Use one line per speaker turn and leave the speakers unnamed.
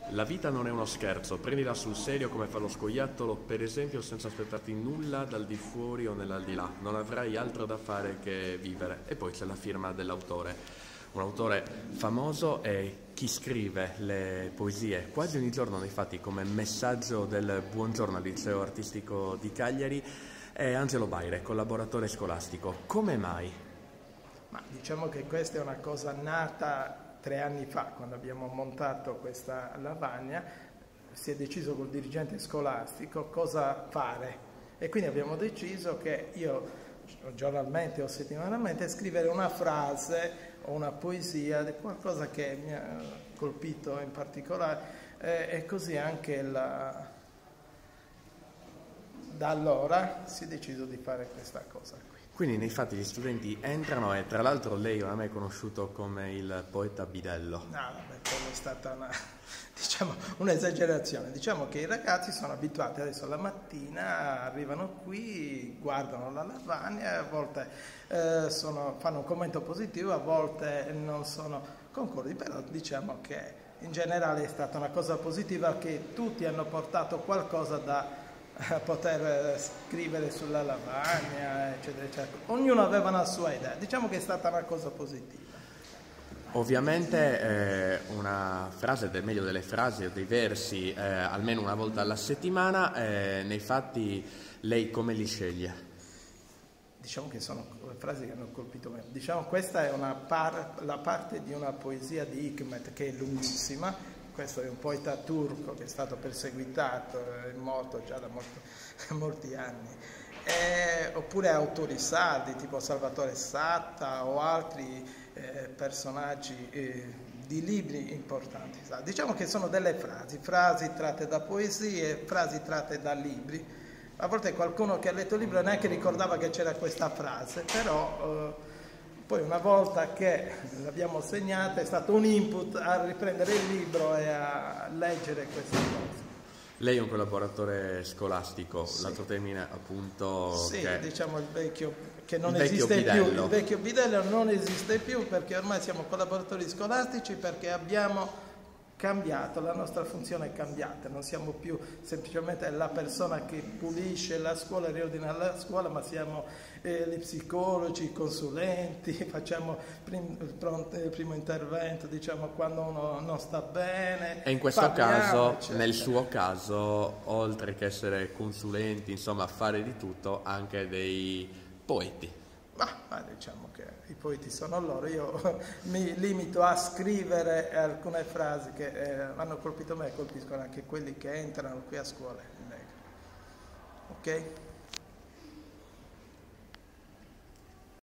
La vita non è uno scherzo, prendila sul serio come fa lo scoiattolo, per esempio, senza aspettarti nulla dal di fuori o nell'aldilà. Non avrai altro da fare che vivere. E poi c'è la firma dell'autore. Un autore famoso è chi scrive le poesie quasi ogni giorno, infatti, come messaggio del Buongiorno al Liceo Artistico di Cagliari, è Angelo Baire, collaboratore scolastico. Come mai?
Ma diciamo che questa è una cosa nata 3 anni fa, quando abbiamo montato questa lavagna. Si è deciso col dirigente scolastico cosa fare e quindi abbiamo deciso che io giornalmente o settimanalmente scrivere una frase o una poesia di qualcosa che mi ha colpito in particolare, e così anche da allora si è deciso di fare questa cosa qui.
Quindi nei fatti gli studenti entrano e tra l'altro lei oramai è conosciuto come il poeta bidello.
No, vabbè, quello è stata un'esagerazione. Diciamo che i ragazzi sono abituati adesso la mattina, arrivano qui, guardano la lavagna, a volte fanno un commento positivo, a volte non sono concordi, però diciamo che in generale è stata una cosa positiva, che tutti hanno portato qualcosa da poter scrivere sulla lavagna, eccetera, eccetera. Ognuno aveva una sua idea. Diciamo che è stata una cosa positiva.
Ovviamente una frase, meglio delle frasi o dei versi, almeno una volta alla settimana, nei fatti lei come li sceglie?
Diciamo che sono le frasi che hanno colpito me. Diciamo questa è la parte di una poesia di Hikmet che è lunghissima. Questo è un poeta turco che è stato perseguitato, è morto già da molti anni. Oppure autori sardi tipo Salvatore Satta o altri personaggi di libri importanti. Diciamo che sono delle frasi tratte da poesie, frasi tratte da libri. A volte qualcuno che ha letto il libro neanche ricordava che c'era questa frase, però poi una volta che l'abbiamo segnata è stato un input a riprendere il libro e a leggere queste cose.
Lei è un collaboratore scolastico, sì. L'altro termine appunto...
Sì,
che...
diciamo il vecchio, che non
il
esiste
vecchio
più. Il vecchio bidello non esiste più perché ormai siamo collaboratori scolastici, perché abbiamo cambiato, la nostra funzione è cambiata, non siamo più semplicemente la persona che pulisce la scuola e riordina la scuola, ma siamo gli psicologi, i consulenti, facciamo il primo intervento, diciamo, quando uno non sta bene.
E in questo caso, nel suo caso, oltre che essere consulenti, insomma, fare di tutto, anche dei poeti.
Ma diciamo che i poeti sono loro, io mi limito a scrivere alcune frasi che hanno colpito me e colpiscono anche quelli che entrano qui a scuola. Ok?